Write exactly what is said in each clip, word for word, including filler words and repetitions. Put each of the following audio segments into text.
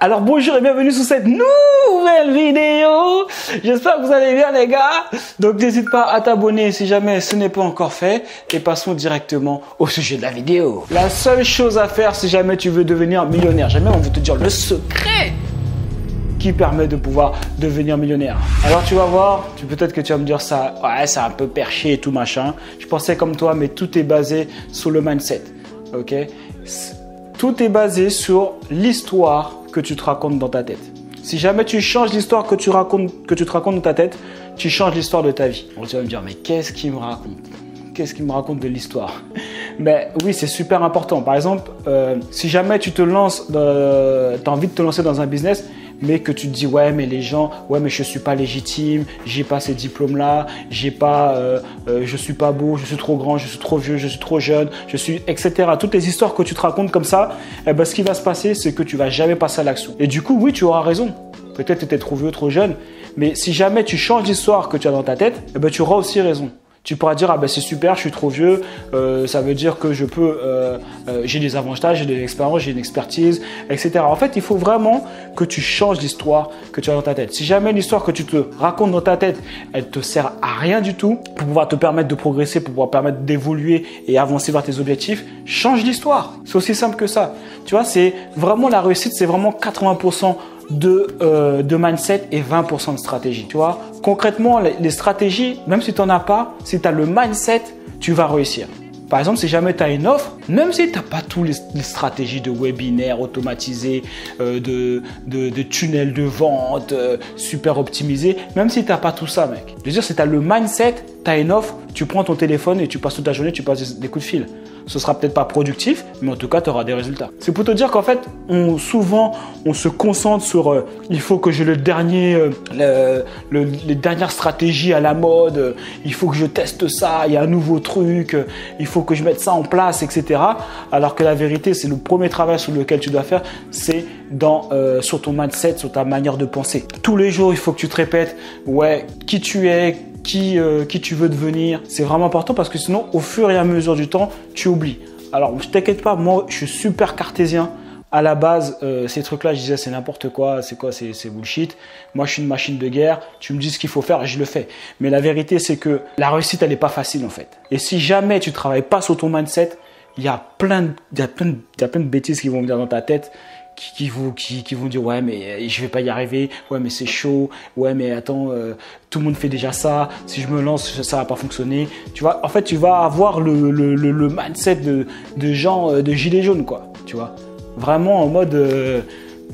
Alors bonjour et bienvenue sur cette nouvelle vidéo. J'espère que vous allez bien les gars. Donc n'hésite pas à t'abonner si jamais ce n'est pas encore fait. Et passons directement au sujet de la vidéo. La seule chose à faire si jamais tu veux devenir millionnaire, jamais on veut te dire le secret qui permet de pouvoir devenir millionnaire. Alors tu vas voir, tu peut-être que tu vas me dire ça, ouais c'est un peu perché et tout machin. Je pensais comme toi mais tout est basé sur le mindset. Ok, tout est basé sur l'histoire que tu te racontes dans ta tête. Si jamais tu changes l'histoire que tu racontes, que tu te racontes dans ta tête, tu changes l'histoire de ta vie. Donc tu vas me dire, mais qu'est-ce qu'il me raconte? Qu'est-ce qu'il me raconte de l'histoire? Mais oui, c'est super important. Par exemple, euh, si jamais tu te lances, tu as envie de te lancer dans un business, mais que tu te dis ouais mais les gens, ouais mais je suis pas légitime, j'ai pas ces diplômes là, j'ai pas, euh, euh, je suis pas beau, je suis trop grand, je suis trop vieux, je suis trop jeune, je suis et cetera. Toutes les histoires que tu te racontes comme ça, eh ben, ce qui va se passer c'est que tu vas jamais passer à l'action. Et du coup oui tu auras raison. Peut-être que tu étais trop vieux, trop jeune, mais si jamais tu changes l'histoire que tu as dans ta tête, eh ben, tu auras aussi raison. Tu pourras dire, ah ben c'est super, je suis trop vieux, euh, ça veut dire que je peux, euh, euh, j'ai des avantages, j'ai de l'expérience, j'ai une expertise, et cetera. En fait, il faut vraiment que tu changes l'histoire que tu as dans ta tête. Si jamais l'histoire que tu te racontes dans ta tête, elle te sert à rien du tout, pour pouvoir te permettre de progresser, pour pouvoir te permettre d'évoluer et avancer vers tes objectifs, change l'histoire. C'est aussi simple que ça. Tu vois, c'est vraiment la réussite, c'est vraiment quatre-vingts pour cent de, euh, de mindset et vingt pour cent de stratégie. Tu vois, concrètement, les, les stratégies, même si tu n'en as pas, si tu as le mindset, tu vas réussir. Par exemple, si jamais tu as une offre, même si tu n'as pas toutes les, les stratégies de webinaire automatisés, euh, de, de, de tunnels de vente euh, super optimisés, même si tu n'as pas tout ça, mec. Je veux dire, si tu as le mindset, tu as une offre, tu prends ton téléphone et tu passes toute la journée, tu passes des coups de fil. Ce sera peut-être pas productif, mais en tout cas, tu auras des résultats. C'est pour te dire qu'en fait, on, souvent, on se concentre sur euh, il faut que j'ai le dernier, euh, le, le, les dernières stratégies à la mode, euh, il faut que je teste ça, il y a un nouveau truc, euh, il faut que je mette ça en place, et cetera. Alors que la vérité, c'est le premier travail sur lequel tu dois faire, c'est dans euh, sur ton mindset, sur ta manière de penser. Tous les jours, il faut que tu te répètes, ouais, qui tu es, Qui, euh, qui tu veux devenir. C'est vraiment important parce que sinon, au fur et à mesure du temps, tu oublies. Alors, ne t'inquiète pas, moi, je suis super cartésien. À la base, euh, ces trucs-là, je disais, c'est n'importe quoi, c'est quoi, c'est bullshit. Moi, je suis une machine de guerre. Tu me dis ce qu'il faut faire, je le fais. Mais la vérité, c'est que la réussite, elle n'est pas facile, en fait. Et si jamais tu ne travailles pas sur ton mindset, il y a plein de, il y a plein de, il y a plein de bêtises qui vont venir dans ta tête. Qui, qui, vont, qui, qui vont dire ouais mais je vais pas y arriver, ouais mais c'est chaud, ouais mais attends euh, tout le monde fait déjà ça, si je me lance ça va pas fonctionner. Tu vois, en fait tu vas avoir le, le, le, le mindset de, de gens euh, de gilets jaunes quoi, tu vois, vraiment en mode euh,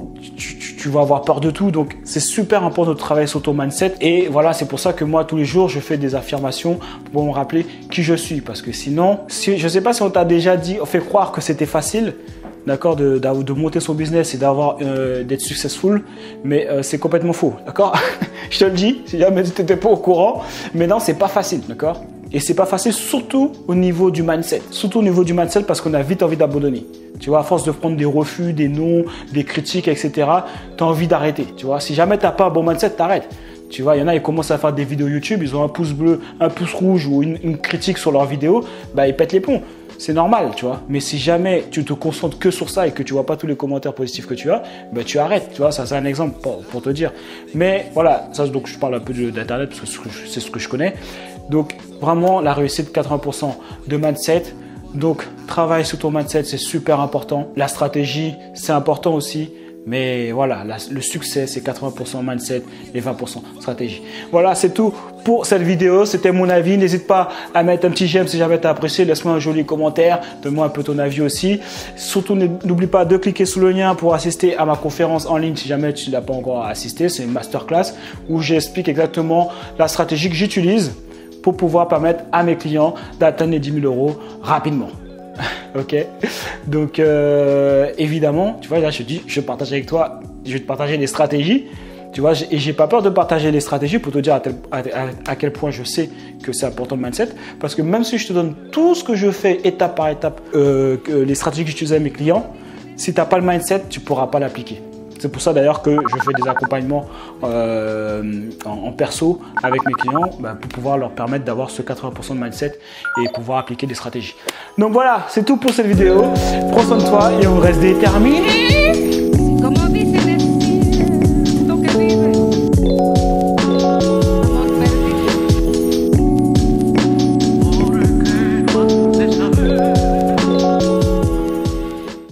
tu, tu, tu vas avoir peur de tout. Donc c'est super important de travailler sur ton mindset et voilà, c'est pour ça que moi tous les jours je fais des affirmations pour me rappeler qui je suis, parce que sinon si, je sais pas si on t'a déjà dit, on fait croire que c'était facile, d'accord, de, de, de monter son business et d'avoir euh, d'être successful, mais euh, c'est complètement faux, d'accord. Je te le dis, si jamais tu n'étais pas au courant, mais non, c'est pas facile, d'accord. Et c'est pas facile, surtout au niveau du mindset, surtout au niveau du mindset, parce qu'on a vite envie d'abandonner. Tu vois, à force de prendre des refus, des noms, des critiques, et cetera, tu as envie d'arrêter. Tu vois, si jamais tu n'as pas un bon mindset, t'arrêtes. Tu vois, il y en a, ils commencent à faire des vidéos YouTube, ils ont un pouce bleu, un pouce rouge ou une, une critique sur leur vidéo, bah ils pètent les plombs. C'est normal, tu vois. Mais si jamais tu te concentres que sur ça et que tu vois pas tous les commentaires positifs que tu as, ben tu arrêtes, tu vois. Ça, c'est un exemple pour, pour te dire. Mais voilà, ça, donc je parle un peu d'internet parce que c'est ce que je connais. Donc vraiment, la réussite, quatre-vingts pour cent de mindset. Donc travaille sur ton mindset, c'est super important. La stratégie, c'est important aussi. Mais voilà, la, le succès, c'est quatre-vingts pour cent mindset et vingt pour cent stratégie. Voilà, c'est tout pour cette vidéo. C'était mon avis. N'hésite pas à mettre un petit j'aime si jamais tu as apprécié. Laisse-moi un joli commentaire. Donne-moi un peu ton avis aussi. Surtout, n'oublie pas de cliquer sur le lien pour assister à ma conférence en ligne si jamais tu n'as pas encore assisté. C'est une masterclass où j'explique exactement la stratégie que j'utilise pour pouvoir permettre à mes clients d'atteindre les dix mille euros rapidement. Ok, donc euh, évidemment, tu vois, là je dis, je partage avec toi, je vais te partager les stratégies, tu vois, et j'ai pas peur de partager les stratégies pour te dire à, tel, à, à quel point je sais que c'est important le mindset, parce que même si je te donne tout ce que je fais étape par étape, euh, que les stratégies que j'utilise avec mes clients, si tu n'as pas le mindset, tu ne pourras pas l'appliquer. C'est pour ça d'ailleurs que je fais des accompagnements euh, en, en perso avec mes clients bah, pour pouvoir leur permettre d'avoir ce quatre-vingts pour cent de mindset et pouvoir appliquer des stratégies. Donc voilà, c'est tout pour cette vidéo. Prends soin de toi et on reste déterminés.